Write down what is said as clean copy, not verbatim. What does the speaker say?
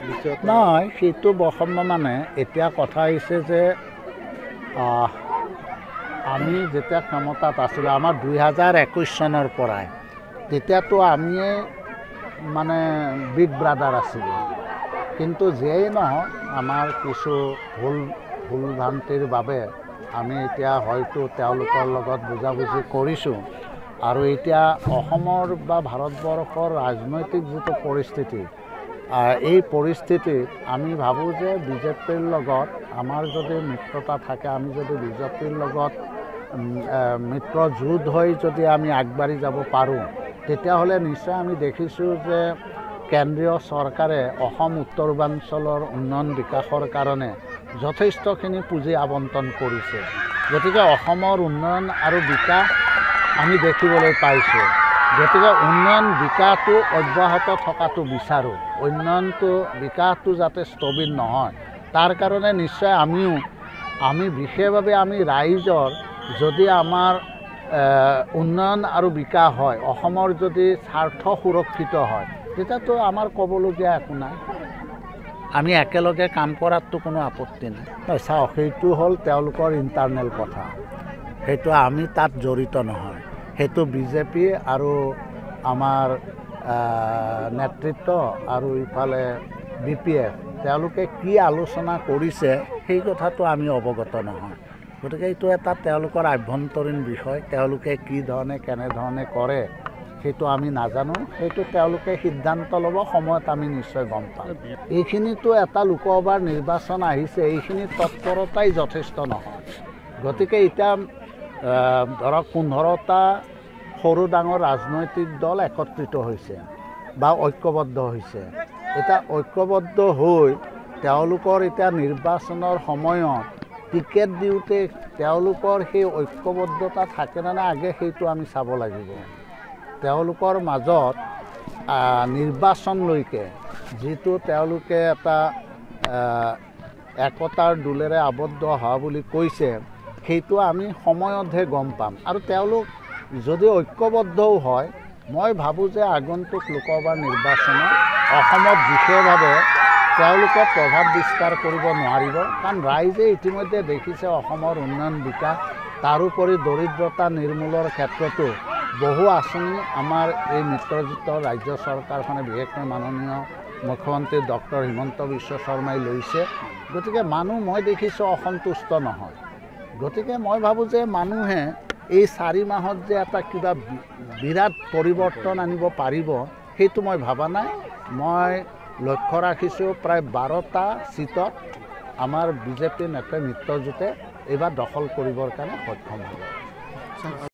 নহয় সেইটো বৈষম্য মানে এতিয়া কথা আহিছে যে আমি যেতিয়া ক্ষমতাত আছিলোঁ আমাৰ 2021 চনৰ পৰাই তেতিয়াতো আমিয়ে মানে বিগ ব্ৰাদাৰ আছিলোঁ কিন্তু যেই নহয় আমাৰ কিছু ভুল ভ্ৰান্তিৰ বাবে আমি এতিয়া হয়তো তেওঁলোকৰ লগত বুজাবুজি কৰিছোঁ আৰু এতিয়া অসমৰ বা ভাৰতবৰ্ষৰ ৰাজনৈতিক যিটো পৰিস্থিতি এই পৰিস্থিতিত আমি ভাবোঁ যে বিজেপিৰ লগত আমাৰ যদি মিত্ৰতা থাকে আমি যদি বিজেপিৰ লগত মিত্ৰ জোঁট হৈ যদি আমি আগবাঢ়ি যাব পাৰোঁ তেতিয়াহ'লে নিশ্চয় আমি দেখিছোঁ যে কেন্দ্ৰীয় চৰকাৰে অসম উত্তৰ পূৰ্বাঞ্চলৰ উন্নয়ন বিকাশৰ কাৰণে যথেষ্টখিনি পুঁজি আবণ্টন কৰিছে গতিকে অসমৰ উন্নয়ন আৰু বিকাশ আমি দেখিবলৈ পাইছোঁ গতিকে উন্নয়ন বিকাশটো অব্যাহত থকাটো বিচাৰোঁ উন্নয়নটো বিকাশটো যাতে স্থবিৰ নহয় তাৰ কাৰণে নিশ্চয় আমি বিশেষভাৱে আমি ৰাইজৰ যদি আমাৰ উন্নয়ন আৰু বিকাশ হয় অসমৰ যদি স্বাৰ্থ সুৰক্ষিত হয় তেতিয়াতো আমাৰ ক'বলগীয়া একো নাই আমি একেলগে কাম কৰাততো কোনো আপত্তি নাই চাওক সেইটো হ'ল তেওঁলোকৰ ইণ্টাৰনেল কথা সেইটো আমি তাত জড়িত নহয় সেইটো বিজেপি আৰু আমাৰ নেতৃত্ব আৰু ইফালে BPF তেওঁলোকে কি আলোচনা কৰিছে সেই কথাটো আমি অৱগত নহয় গতিকে এইটো এটা তেওঁলোকৰ আভ্যন্তৰীণ বিষয় তেওঁলোকে কি ধৰণে কেনেধৰণে কৰে সেইটো আমি নাজানো সেইটো তেওঁলোকে সিদ্ধান্ত ল'ব সময়ত আমি নিশ্চয় গম পাম এইখিনিতো এটা লোকসভাৰ নিৰ্বাচন আহিছে এইখিনি তৎপৰতাই যথেষ্ট নহয় গতিকে এতিয়া ধৰক 15টা সৰু ডাঙৰ ৰাজনৈতিক দল একত্ৰিত হৈছে বা ঐক্যবদ্ধ হৈছে এটা ঐক্যবদ্ধ হৈ তেওঁলোকৰ এতিয়া নিৰ্বাচনৰ সময়ত টিকেট দিওঁতে তেওঁলোকৰ সেই ঐক্যবদ্ধতা থাকেনে নাই আগে সেইটো আমি চাব লাগিব তেওঁলোকৰ মাজত নিৰ্বাচনলৈকে যিটো তেওঁলোকে এটা একতাৰ দোলেৰে আবদ্ধ হোৱা বুলি কৈছে সেইটো আমি সময়তহে গম পাম আৰু তেওঁলোক যদি ঐক্যবদ্ধও হয় মই ভাবোঁ যে আগন্তুক লোকসভা নিৰ্বাচনত অসমত বিশেষভাৱে তেওঁলোকে প্ৰভাৱ বিস্তাৰ কৰিব নোৱাৰিব কাৰণ ৰাইজে ইতিমধ্যে দেখিছে অসমৰ উন্নয়ন বিকাশ তাৰোপৰি দৰিদ্ৰতা নিৰ্মূলৰ ক্ষেত্ৰতো বহু আঁচনি আমাৰ এই মিত্ৰজোঁট ৰাজ্য চৰকাৰখনে বিশেষকৈ মাননীয় মুখ্যমন্ত্ৰী ডক্টৰ হিমন্ত বিশ্ব শৰ্মাই লৈছে গতিকে মানুহ মই দেখিছোঁ অসন্তুষ্ট নহয় গতিকে মই ভাবোঁ যে মানুহে এই 4 মাহত যে এটা কিবা বিৰাট পৰিৱৰ্তন আনিব পাৰিব সেইটো মই ভাবা নাই মই লক্ষ্য ৰাখিছোঁ প্ৰায় 12টা সিটত আমাৰ বিজেপি নেতা মিত্ৰজোঁটে এইবাৰ দখল কৰিবৰ কাৰণে সক্ষম হ'ব